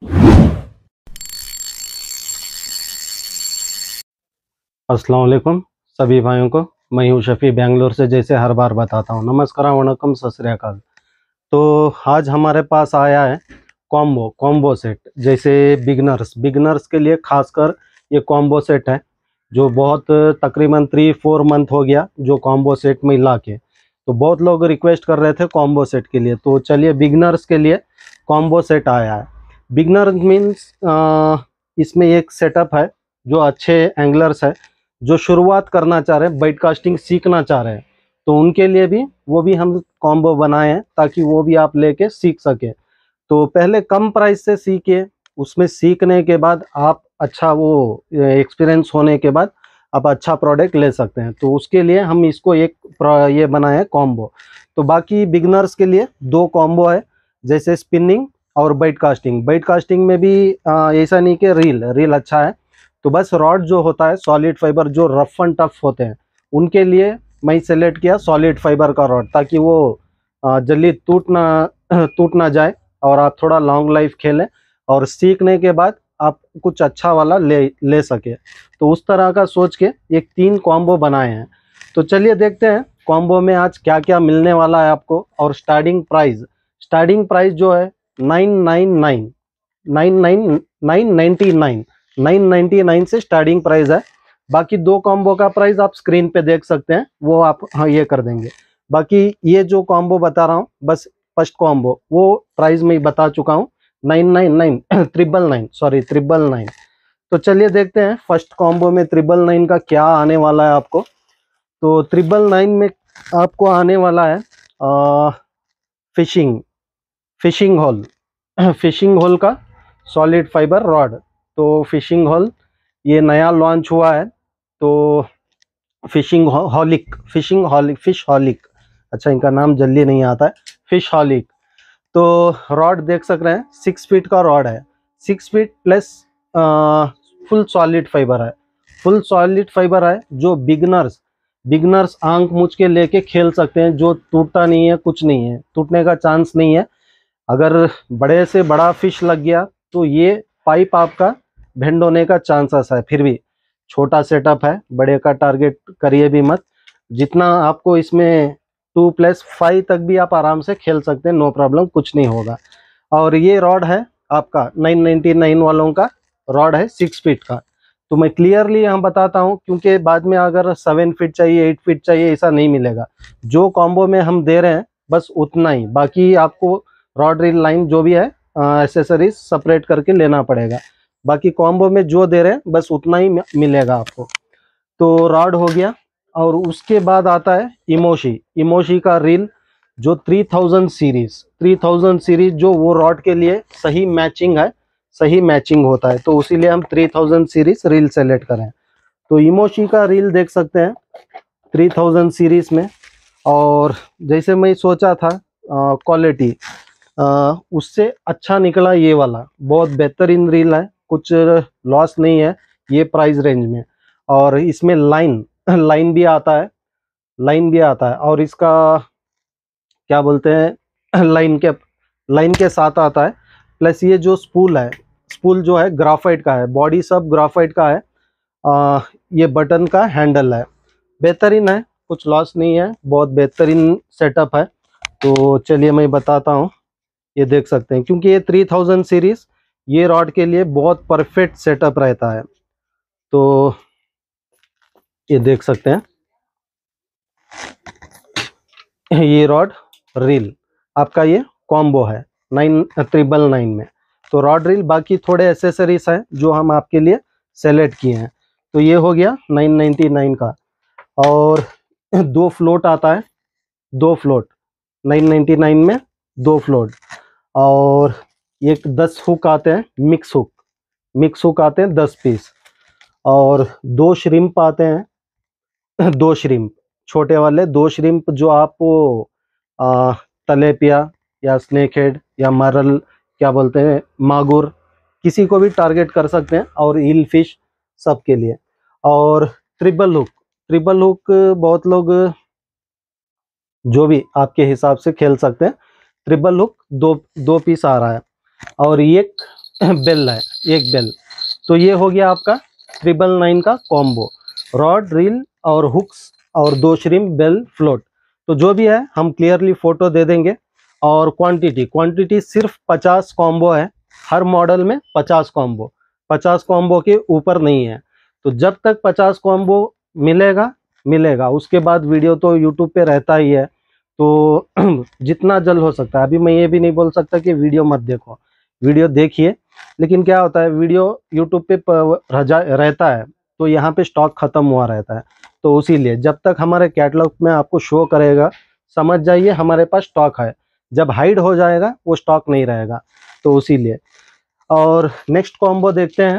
अस्सलाम वालेकुम सभी भाइयों को। मैं हूं शफ़ी बेंगलोर से, जैसे हर बार बताता हूं। नमस्कार, वणक्कम, सत श्री अकाल। तो आज हमारे पास आया है कॉम्बो सेट। जैसे बिगनर्स के लिए खासकर ये कॉम्बो सेट है, जो बहुत तकरीबन 3-4 मंथ हो गया जो कॉम्बो सेट में ला के। तो बहुत लोग रिक्वेस्ट कर रहे थे कॉम्बो सेट के लिए, तो चलिए बिगनर्स के लिए कॉम्बो सेट आया है। बिगनर मीन्स इसमें एक सेटअप है जो अच्छे एंगलर्स है, जो शुरुआत करना चाह रहे हैं, बाइट कास्टिंग सीखना चाह रहे हैं, तो उनके लिए भी वो भी हम कॉम्बो बनाए हैं ताकि वो भी आप लेके सीख सके। तो पहले कम प्राइस से सीखिए, उसमें सीखने के बाद आप अच्छा वो एक्सपीरियंस होने के बाद आप अच्छा प्रोडक्ट ले सकते हैं। तो उसके लिए हम इसको ये बनाए हैं कॉम्बो। तो बाकी बिगनर्स के लिए 2 कॉम्बो है, जैसे स्पिनिंग और बाइट कास्टिंग। बाइट कास्टिंग में भी ऐसा नहीं कि रील अच्छा है, तो बस रॉड जो होता है सॉलिड फाइबर, जो रफ एंड टफ होते हैं, उनके लिए मैं सेलेक्ट किया सॉलिड फाइबर का रॉड, ताकि वो जल्दी टूट ना जाए और आप थोड़ा लॉन्ग लाइफ खेलें और सीखने के बाद आप कुछ अच्छा वाला ले सके। तो उस तरह का सोच के एक 3 कॉम्बो बनाए हैं। तो चलिए देखते हैं कॉम्बो में आज क्या क्या मिलने वाला है आपको। और स्टार्टिंग प्राइस जो है 999 999 से स्टार्टिंग प्राइस है। बाकी 2 कॉम्बो का प्राइस आप स्क्रीन पे देख सकते हैं, वो आप ये कर देंगे। बाकी ये जो कॉम्बो बता रहा हूँ, बस फर्स्ट कॉम्बो वो प्राइस में ही बता चुका हूँ, 999 999। तो चलिए देखते हैं फर्स्ट कॉम्बो में 999 का क्या आने वाला है आपको। तो 999 में आपको आने वाला है फिशिंग होल का सॉलिड फाइबर रॉड। तो फिशिंग होल ये नया लॉन्च हुआ है। तो फिश हॉलिक, अच्छा इनका नाम जल्दी नहीं आता है, फिश हॉलिक। तो रॉड देख सक रहे हैं, 6 फीट का रॉड है, 6 feet plus full solid fibre है, जो बिगनर्स आंख मूछ के लेके खेल सकते हैं, जो टूटता नहीं है, कुछ नहीं है, टूटने का चांस नहीं है। अगर बड़े से बड़ा फिश लग गया तो ये पाइप आपका बेंड होने का चांसेस है। फिर भी छोटा सेटअप है, बड़े का टारगेट करिए भी मत। जितना आपको इसमें 2+5 तक भी आप आराम से खेल सकते हैं, नो प्रॉब्लम, कुछ नहीं होगा। और ये रॉड है आपका 999 वालों का रॉड है, 6 फीट का। तो मैं क्लियरली यहाँ बताता हूँ, क्योंकि बाद में अगर 7 फीट चाहिए, 8 फीट चाहिए, ऐसा नहीं मिलेगा। जो कॉम्बो में हम दे रहे हैं बस उतना ही, बाकी आपको रॉड रील लाइन जो भी है एसेसरीज सेपरेट करके लेना पड़ेगा। बाकी कॉम्बो में जो दे रहे हैं बस उतना ही मिलेगा आपको। तो रॉड हो गया। और उसके बाद आता है इमोशी का रील, जो 3000 सीरीज जो वो रॉड के लिए सही मैचिंग होता है, तो इसीलिए हम 3000 सीरीज रील सेलेक्ट करें। तो इमोशी का रील देख सकते हैं 3000 सीरीज में। और जैसे मैं सोचा था क्वालिटी उससे अच्छा निकला, ये वाला बहुत बेहतरीन रील है, कुछ लॉस नहीं है ये प्राइस रेंज में। और इसमें लाइन भी आता है, और इसका क्या बोलते हैं लाइन के साथ आता है। प्लस ये जो स्पूल जो है ग्राफाइट का है, बॉडी सब ग्राफाइट का है। ये बटन का हैंडल है, बेहतरीन है, कुछ लॉस नहीं है, बहुत बेहतरीन सेटअप है। तो चलिए मैं बताता हूँ, ये देख सकते हैं, क्योंकि ये 3000 सीरीज ये रॉड के लिए बहुत परफेक्ट सेटअप रहता है। तो ये देख सकते हैं, ये रॉड रील आपका ये कॉम्बो है 999 में। तो रॉड रील, बाकी थोड़े एसेसरीज हैं जो हम आपके लिए सेलेक्ट किए हैं। तो ये हो गया 999 का। और 2 फ्लोट आता है, 2 फ्लोट 999 में, 2 फ्लोट। और एक 10 हुक आते हैं, मिक्स हुक आते हैं 10 पीस। और 2 श्रिम्प आते हैं, 2 श्रिम्प छोटे वाले, 2 श्रिम्प जो आपको तलेपिया या स्नेक हेड या मरल, क्या बोलते हैं, मागुर, किसी को भी टारगेट कर सकते हैं, और ईल फिश सबके लिए। और ट्रिपल हुक बहुत लोग जो भी आपके हिसाब से खेल सकते हैं। ट्रिपल हुक 2 पीस आ रहा है। और एक बेल है, एक बेल। तो ये हो गया आपका 999 का कॉम्बो, रॉड, रील और हुक्स और 2 श्रिम्प, बेल, फ्लोट। तो जो भी है हम क्लियरली फोटो दे देंगे। और क्वांटिटी सिर्फ 50 कॉम्बो है, हर मॉडल में 50 कॉम्बो, 50 कॉम्बो के ऊपर नहीं है। तो जब तक 50 कॉम्बो मिलेगा उसके बाद वीडियो तो यूट्यूब पे रहता ही है। तो जितना जल्द हो सकता है, अभी मैं ये भी नहीं बोल सकता कि वीडियो मत देखो, वीडियो देखिए, लेकिन क्या होता है वीडियो यूट्यूब पे रहता है तो यहाँ पे स्टॉक खत्म हुआ रहता है। तो उसीलिए जब तक हमारे कैटलॉग में आपको शो करेगा, समझ जाइए हमारे पास स्टॉक है। जब हाइड हो जाएगा वो स्टॉक नहीं रहेगा, तो उसीलिए। और नेक्स्ट कॉम्बो देखते हैं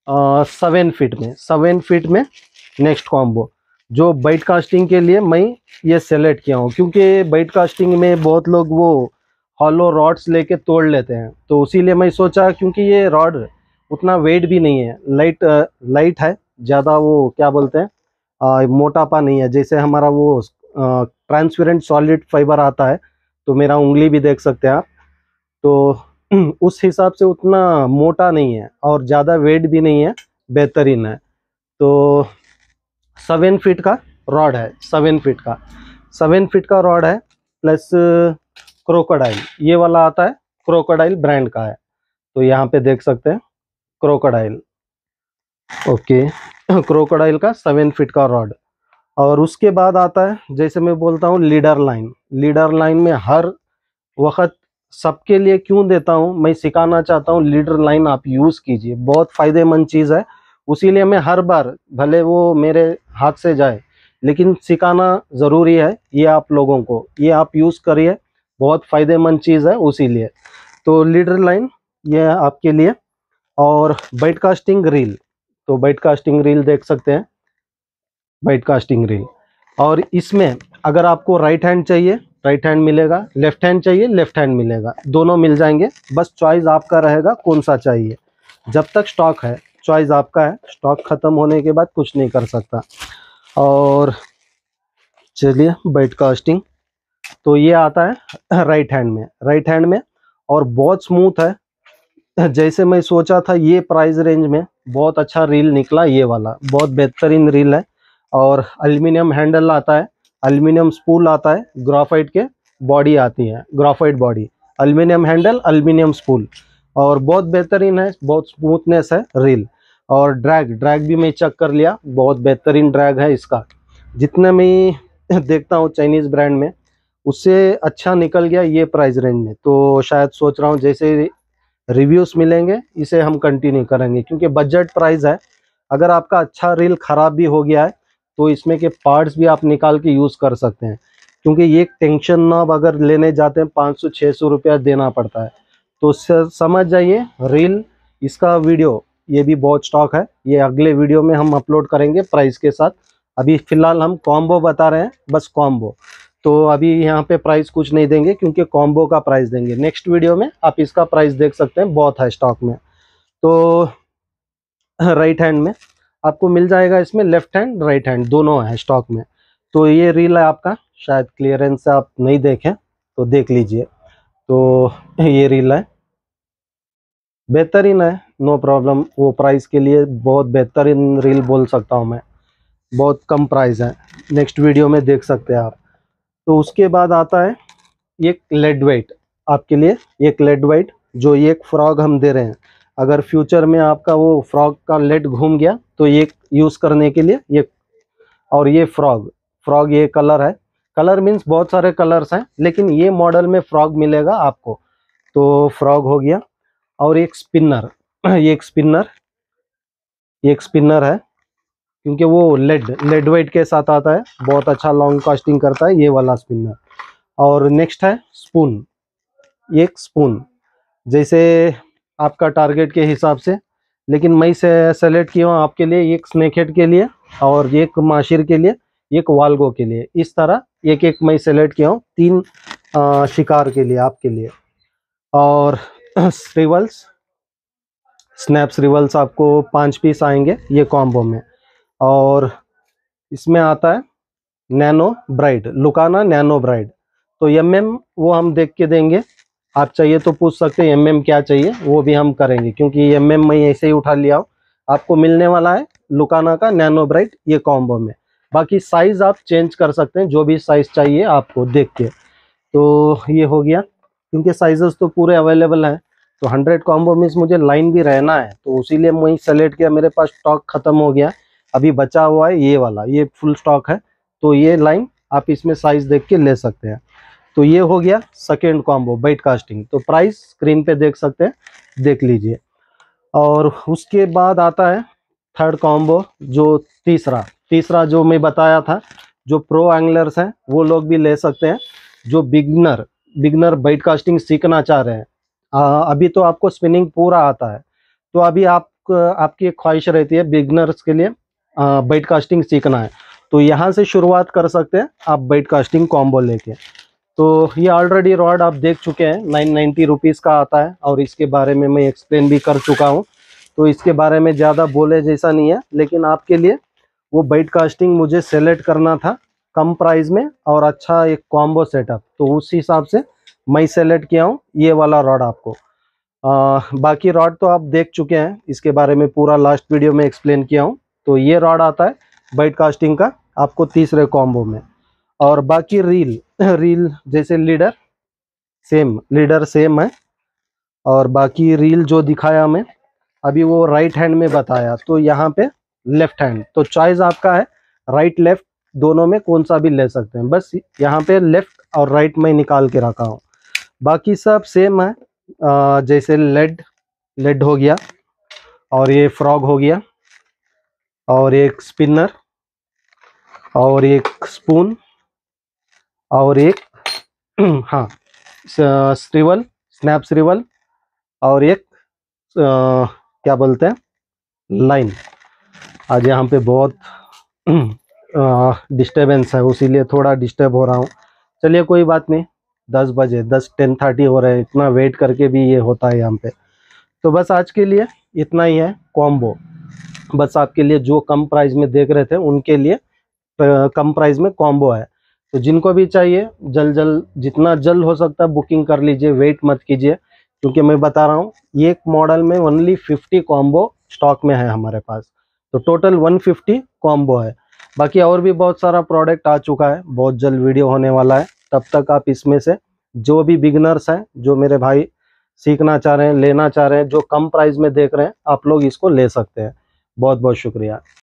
7 फीट में नेक्स्ट कॉम्बो, जो बाइट कास्टिंग के लिए मैं ये सेलेक्ट किया हूँ, क्योंकि बाइट कास्टिंग में बहुत लोग वो हॉलो रॉड्स लेके तोड़ लेते हैं। तो उसीलिए मैं सोचा, क्योंकि ये रॉड उतना वेट भी नहीं है, लाइट है, ज़्यादा वो क्या बोलते हैं मोटापा नहीं है। जैसे हमारा वो ट्रांसपेरेंट सॉलिड फाइबर आता है, तो मेरा उंगली भी देख सकते हैं आप, तो उस हिसाब से उतना मोटा नहीं है और ज़्यादा वेट भी नहीं है, बेहतरीन है। तो 7 फीट का रॉड है, 7 फीट का रॉड है, प्लस क्रोकोडाइल, ये वाला आता है, क्रोकोडाइल ब्रांड का है। तो यहाँ पे देख सकते हैं क्रोकोडाइल, ओके। क्रोकोडाइल का 7 फीट का रॉड। और उसके बाद आता है, जैसे मैं बोलता हूँ लीडर लाइन में हर वक्त सबके लिए क्यों देता हूँ, मैं सिखाना चाहता हूँ लीडर लाइन आप यूज़ कीजिए, बहुत फ़ायदेमंद चीज़ है। उसीलिए मैं हर बार, भले वो मेरे हाथ से जाए, लेकिन सिखाना ज़रूरी है ये आप लोगों को, ये आप यूज़ करिए, बहुत फ़ायदेमंद चीज़ है उसीलिए। तो लीडर लाइन ये है आपके लिए। और बाइट कास्टिंग रील, तो बाइट कास्टिंग रील देख सकते हैं, बाइट कास्टिंग रील। और इसमें अगर आपको राइट हैंड चाहिए राइट हैंड मिलेगा, लेफ्ट हैंड चाहिए लेफ्ट हैंड मिलेगा, दोनों मिल जाएंगे। बस चॉइस आपका रहेगा कौन सा चाहिए। जब तक स्टॉक है चॉइस आपका है, स्टॉक खत्म होने के बाद कुछ नहीं कर सकता। और चलिए बाइट कास्टिंग, तो ये आता है राइट हैंड में, और बहुत स्मूथ है। जैसे मैं सोचा था ये प्राइस रेंज में बहुत अच्छा रील निकला, ये वाला बहुत बेहतरीन रील है। और एल्युमिनियम हैंडल आता है, एल्युमिनियम स्पूल आता है, ग्राफाइट के बॉडी आती है, graphite body, aluminium handle, aluminium spool, और बहुत बेहतरीन है, बहुत स्मूथनेस है रील। और ड्रैग भी मैं चेक कर लिया, बहुत बेहतरीन ड्रैग है इसका। जितने मैं देखता हूँ चाइनीज़ ब्रांड में, उससे अच्छा निकल गया ये प्राइस रेंज में। तो शायद सोच रहा हूँ जैसे रिव्यूज़ मिलेंगे इसे हम कंटिन्यू करेंगे, क्योंकि बजट प्राइस है। अगर आपका अच्छा रील ख़राब भी हो गया है तो इसमें के पार्ट्स भी आप निकाल के यूज़ कर सकते हैं, क्योंकि ये टेंशन नॉब अगर लेने जाते हैं 500-600 रुपया देना पड़ता है। तो समझ जाइए रील, इसका वीडियो ये भी बहुत स्टॉक है, ये अगले वीडियो में हम अपलोड करेंगे प्राइस के साथ। अभी फ़िलहाल हम कॉम्बो बता रहे हैं, बस कॉम्बो। तो अभी यहाँ पे प्राइस कुछ नहीं देंगे, क्योंकि कॉम्बो का प्राइस देंगे नेक्स्ट वीडियो में। आप इसका प्राइस देख सकते हैं, बहुत है स्टॉक में। तो राइट हैंड में आपको मिल जाएगा, इसमें लेफ्ट हैंड राइट हैंड दोनों है स्टॉक में। तो ये रील है आपका, शायद क्लियरेंस से आप नहीं देखें तो देख लीजिए। तो ये रील है, बेहतरीन है, नो प्रॉब्लम। वो प्राइस के लिए बहुत बेहतरीन रील बोल सकता हूँ मैं, बहुत कम प्राइस है, नेक्स्ट वीडियो में देख सकते हैं आप। तो उसके बाद आता है एक लेड वेट आपके लिए, एक लेड वेट, जो ये एक फ्रॉग हम दे रहे हैं। अगर फ्यूचर में आपका वो फ्रॉग का लेड घूम गया तो ये यूज़ करने के लिए ये। और ये फ्रॉग ये कलर है, कलर मीन्स बहुत सारे कलर्स हैं, लेकिन ये मॉडल में फ्रॉग मिलेगा आपको। तो फ्रॉग हो गया। और एक स्पिनर, ये एक स्पिनर है, क्योंकि वो लेड वेट के साथ आता है, बहुत अच्छा लॉन्ग कास्टिंग करता है ये वाला स्पिनर। और नेक्स्ट है स्पून, एक स्पून, जैसे आपका टारगेट के हिसाब से, लेकिन मैं से सेलेक्ट किया हूँ आपके लिए, एक स्नेक हेड के लिए और एक माशिर के लिए, एक वालगो के लिए। इस तरह एक एक मैं सेलेक्ट किया हूँ, 3 शिकार के लिए आपके लिए। और रिवल्स, स्नैप्स रिवल्स आपको 5 पीस आएंगे ये कॉम्बो में। और इसमें आता है नैनो ब्राइड, लुकाना नैनो ब्राइड। तो वो हम देख के देंगे, आप चाहिए तो पूछ सकते हैं एमएम क्या चाहिए, वो भी हम करेंगे, क्योंकि एमएम मैं ऐसे ही उठा लिया हूँ। आपको मिलने वाला है लुकाना का नैनो ब्राइट ये कॉम्बो में। बाकी साइज आप चेंज कर सकते हैं, जो भी साइज चाहिए आपको देख के। तो ये हो गया, क्योंकि साइजेस तो पूरे अवेलेबल हैं। तो 100 कॉम्बो मीन्स मुझे लाइन भी रहना है, तो इसीलिए मैं सेलेक्ट किया। मेरे पास स्टॉक खत्म हो गया, अभी बचा हुआ है ये वाला, ये फुल स्टॉक है। तो ये लाइन आप इसमें साइज देख के ले सकते हैं। तो ये हो गया सेकेंड कॉम्बो बेड कास्टिंग। तो प्राइस स्क्रीन पे देख सकते हैं, देख लीजिए। और उसके बाद आता है थर्ड कॉम्बो, जो तीसरा जो मैं बताया था, जो प्रो एंगलर्स हैं वो लोग भी ले सकते हैं। जो बिगनर बेड कास्टिंग सीखना चाह रहे हैं, अभी तो आपको स्पिनिंग पूरा आता है, तो अभी आपकी एक ख्वाहिश रहती है बिगनर्स के लिए बेड कास्टिंग सीखना है, तो यहाँ से शुरुआत कर सकते हैं आप बेड कास्टिंग कॉम्बो लेके। तो ये ऑलरेडी रॉड आप देख चुके हैं, 990 रुपीज़ का आता है, और इसके बारे में मैं एक्सप्लेन भी कर चुका हूँ। तो इसके बारे में ज़्यादा बोले जैसा नहीं है, लेकिन आपके लिए वो बेड कास्टिंग मुझे सेलेक्ट करना था कम प्राइस में और अच्छा एक कॉम्बो सेटअप, तो उस हिसाब से मैं सेलेक्ट किया हूँ ये वाला रॉड आपको। बाकी रॉड तो आप देख चुके हैं, इसके बारे में पूरा लास्ट वीडियो में एक्सप्लेन किया हूँ। तो ये रॉड आता है बेड कास्टिंग का आपको तीसरे कॉम्बो में। और बाकी रील जैसे लीडर सेम है, और बाकी रील जो दिखाया मैं अभी वो राइट हैंड में बताया, तो यहाँ पे लेफ्ट हैंड, तो चॉइस आपका है राइट लेफ्ट दोनों में कौन सा भी ले सकते हैं। बस यहाँ पे लेफ्ट और राइट में निकाल के रखा हूँ, बाकी सब सेम है। जैसे लेड हो गया, और ये फ्रॉग हो गया, और एक स्पिनर, और एक स्पून, और एक हाँ स्नैप श्रिवल, और एक क्या बोलते हैं लाइन। आज यहाँ पे बहुत डिस्टर्बेंस है, उसीलिए थोड़ा डिस्टर्ब हो रहा हूँ। चलिए कोई बात नहीं, 10 बजे 10:30 हो रहे हैं, इतना वेट करके भी ये होता है यहाँ पे। तो बस आज के लिए इतना ही है कॉम्बो, बस आपके लिए जो कम प्राइस में देख रहे थे उनके लिए कम प्राइस में कॉम्बो है। तो जिनको भी चाहिए जितना जल्द हो सकता है बुकिंग कर लीजिए, वेट मत कीजिए, क्योंकि मैं बता रहा हूँ ये एक मॉडल में ओनली 50 कॉम्बो स्टॉक में है हमारे पास, तो टोटल 150 कॉम्बो है। बाकी और भी बहुत सारा प्रोडक्ट आ चुका है, बहुत जल्द वीडियो होने वाला है। तब तक आप इसमें से जो भी बिगनर्स हैं, जो मेरे भाई सीखना चाह रहे हैं, लेना चाह रहे हैं, जो कम प्राइस में देख रहे हैं, आप लोग इसको ले सकते हैं। बहुत बहुत शुक्रिया।